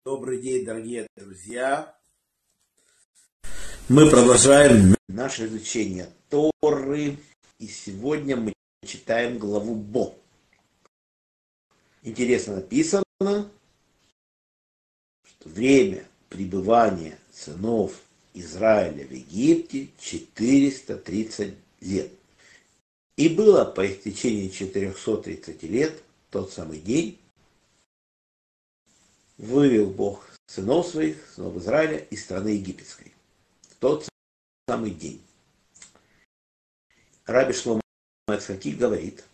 Добрый день, дорогие друзья! Мы продолжаем наше изучение Торы, и сегодня мы читаем главу Бо. Интересно написано, что время пребывания сынов Израиля в Египте 430 лет. И было по истечении 430 лет, тот самый день, вывел Бог сынов своих, сынов Израиля, из страны египетской. Тот самый день. Раби Шломо Ицхаки говорит,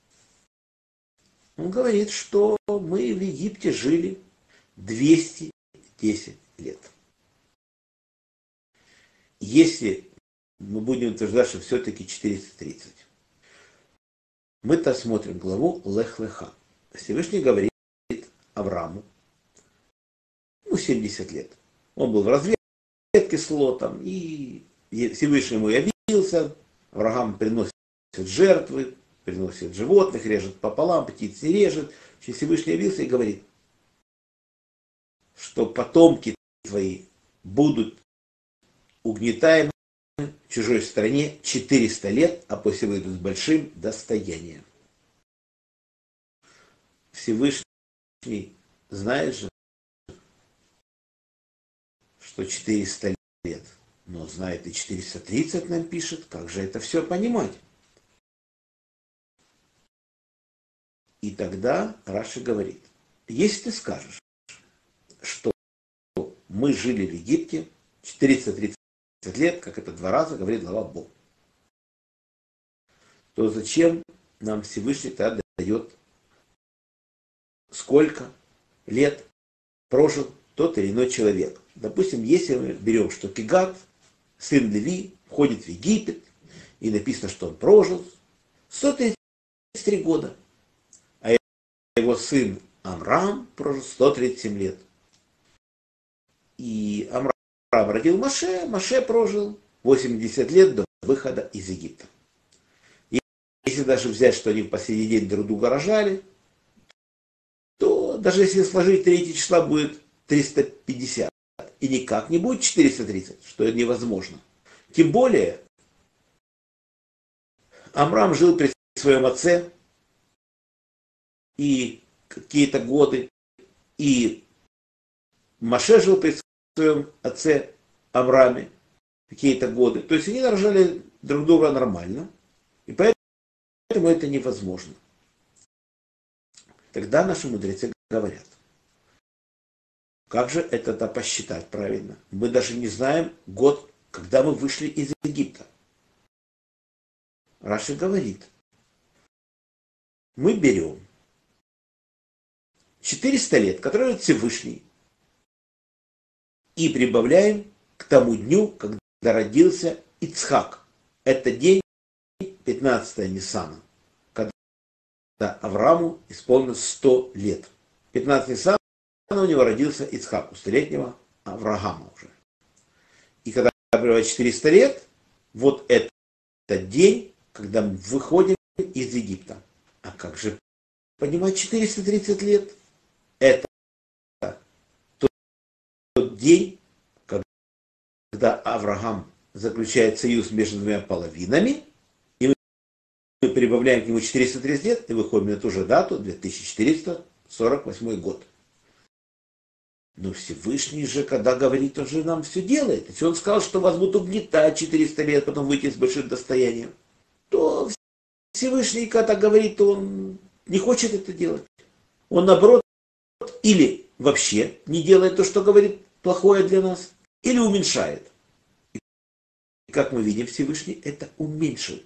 он говорит, что мы в Египте жили 210 лет. Если мы будем утверждать, что все-таки 430, мы-то смотрим главу Лех-Леха. Всевышний говорит Аврааму, 70 лет. Он был в разведке с Лотом, и Всевышний ему явился. Авраам приносит жертвы, приносит животных, режет пополам, птиц не режет. Всевышний явился и говорит, что потомки твои будут угнетаемы в чужой стране 400 лет, а после выйдут с большим достоянием. Всевышний знает же, что 400 лет, но знает и 430 нам пишет, как же это все понимать? И тогда Раши говорит, если ты скажешь, что мы жили в Египте 430 лет, как это 2 раза говорит глава Бо, то зачем нам Всевышний-то дает, сколько лет прожил тот или иной человек? Допустим, если мы берем, что Кегат, сын Леви, входит в Египет, и написано, что он прожил 133 года, а его сын Амрам прожил 137 лет. И Амрам родил Моше, Моше прожил 80 лет до выхода из Египта. Если даже взять, что они в последний день друг друга рожали, то даже если сложить 3 числа, будет 350. И никак не будет 430, что невозможно. Тем более, Амрам жил при своем отце и какие-то годы, и Моше жил при своем отце Амраме какие-то годы. То есть они рожали друг друга нормально, и поэтому это невозможно. Тогда наши мудрецы говорят, как же это посчитать правильно? Мы даже не знаем год, когда мы вышли из Египта. Раши говорит, мы берем 400 лет, которые Всевышний, и прибавляем к тому дню, когда родился Ицхак. Это день 15 Ниссана, когда Аврааму исполнилось 100 лет. 15 Ниссана у него родился Ицхак, у 100-летнего Авраама уже. И когда прибавляет 400 лет, вот это день, когда мы выходим из Египта. А как же понимать 430 лет? Это тот день, когда Авраам заключает союз между двумя половинами, и мы прибавляем к нему 430 лет, и выходим на ту же дату, 2448 год. Но Всевышний же, когда говорит, он же нам все делает. Если он сказал, что вас будут угнетать 400 лет, потом выйти с большим достоянием, то Всевышний, когда говорит, он не хочет это делать. Он, наоборот, или вообще не делает то, что говорит плохое для нас, или уменьшает. И как мы видим, Всевышний это уменьшил.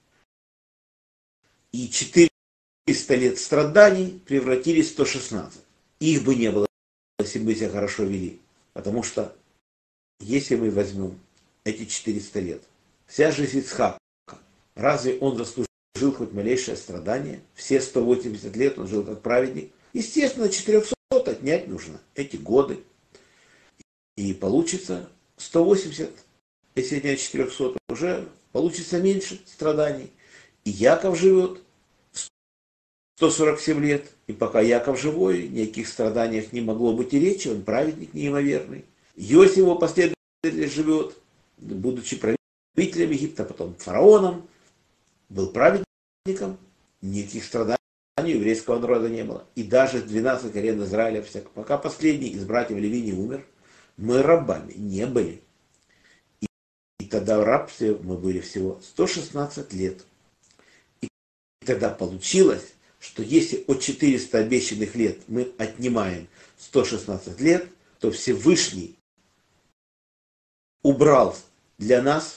И 400 лет страданий превратились в 116. Их бы не было, если бы мы себя хорошо вели. Потому что, если мы возьмем эти 400 лет, вся жизнь Ицхака, разве он заслужил хоть малейшее страдание? Все 180 лет он жил как праведник. Естественно, 400 отнять нужно, эти годы. И получится 180, если отнять 400, уже получится меньше страданий. И Яков живет 147 лет, и пока Яков живой, ни о каких страданиях не могло быть и речи, он праведник неимоверный. Иосиф, его последователь, живет, будучи правителем Египта, потом фараоном, был праведником, никаких страданий у еврейского народа не было. И даже 12 колен Израиля, пока последний из братьев Леви не умер, мы рабами не были. И тогда в рабстве мы были всего 116 лет. И тогда получилось, что если от 400 обещанных лет мы отнимаем 116 лет, то Всевышний убрал для нас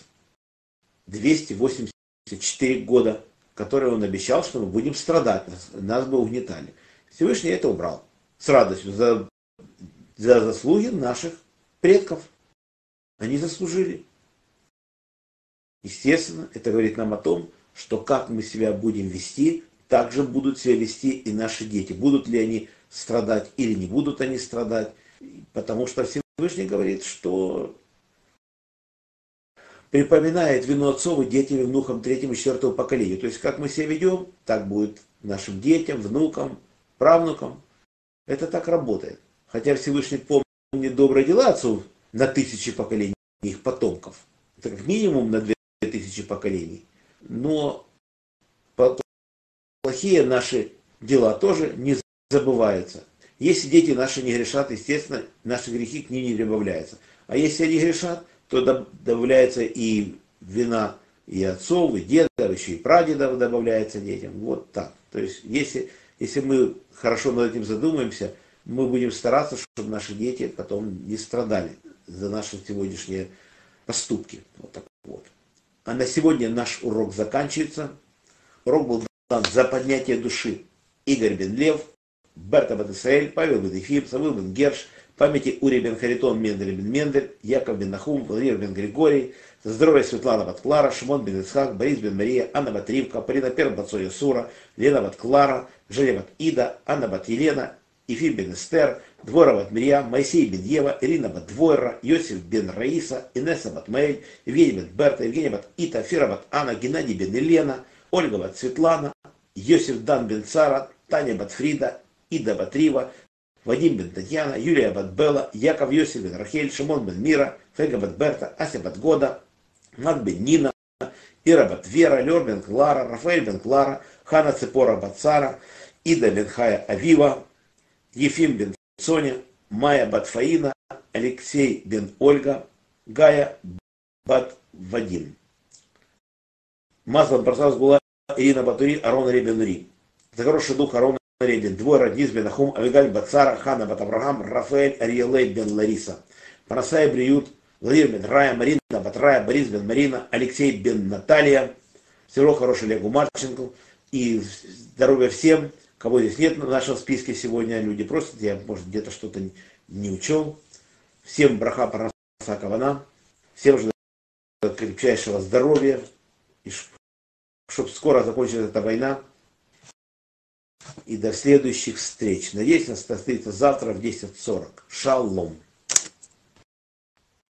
284 года, которые он обещал, что мы будем страдать, нас бы угнетали. Всевышний это убрал с радостью за заслуги наших предков. Они заслужили. Естественно, это говорит нам о том, что как мы себя будем вести, так же будут себя вести и наши дети. Будут ли они страдать или не будут они страдать. Потому что Всевышний говорит, что припоминает вину отцов и детям, и внукам третьему и четвертому поколению. То есть, как мы себя ведем, так будет нашим детям, внукам, правнукам. Это так работает. Хотя Всевышний помнит добрые дела отцов на 1000 поколений их потомков. Это как минимум на 2000 поколений. Но плохие наши дела тоже не забываются. Если дети наши не грешат, естественно, наши грехи к ним не прибавляются. А если они грешат, то добавляется и вина и отцов, и дедов, еще и прадедов добавляется детям. Вот так. То есть, если мы хорошо над этим задумаемся, мы будем стараться, чтобы наши дети потом не страдали за наши сегодняшние поступки. Вот так вот. А на сегодня наш урок заканчивается. Урок был дан за поднятие души Игорь бен Лев, Берта бен Исраэль, Павел бен Ефим, Самуил бен Герш, памяти Ури бен Харитон, Мендель бен Мендель, Яков бен Нахум, Владимир бен Григорий, за здоровье Светлана бат Клара, Шимон бен Ицхак, Борис бен Мария, Анна бат Ривка, Полина Пер бат Соя Сура, Лена бат Клара, Женя бат Ида, Анна бат Елена, Ефим бен Эстер, Двора бат Мирьям, Моисей бен Ева, Ирина бат Двойра, Йосиф бен Раиса, Инесса бат Маэль, Евгений бен Берта, Евгения бат Ита, Фира бат Анна, Геннадий бен Елена, Ольга бат Светлана, Йосиф дан бен Сара, Таня бат Фрида, Ида бат Рива, Вадим бен Татьяна, Юлия бат Белла, Яков Йосиф бен Рахель, Шимон бен Мира, Фега бат Берта, Ася бат Года, Мат бен Нина, Ира бат Вера, Лер бен Клара, Рафаэль бен Клара, Хана Цепора бат Сара, Ида бен Хая Авива, Ефим бен Соня, Майя бат Фаина, Алексей бен Ольга, Гая бат Вадим. Маслом бросалась была Ирина Батури, Арон Ребен Ри. За хороший дух Арон Ребен, Двойра, Низ бен Ахум, Авигаль бат Сара, Хана бат Авраам, Рафаэль, Ариелей бен Лариса. Парасай Бриют, Владимир бен Рая, Марина бат Рая, Борис бен Марина, Алексей бен Наталья. Всего хорошего Олегу Марченко. И здоровья всем, кого здесь нет на нашем списке сегодня. Люди просят, я, может, где-то что-то не учел. Всем браха парнаса кавана. Всем же крепчайшего здоровья. И чтобы скоро закончилась эта война. И до следующих встреч. Надеюсь, нас встретится завтра в 10:40. Шалом.